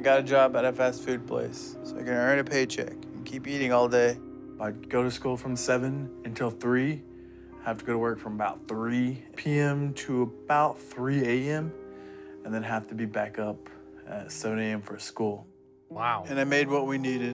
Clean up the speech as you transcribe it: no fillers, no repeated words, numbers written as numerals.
got a job at a fast food place, so I can earn a paycheck and keep eating all day. I'd go to school from 7 until 3. Have to go to work from about 3 p.m. to about 3 a.m. and then have to be back up at 7 a.m. for school. Wow. And I made what we needed.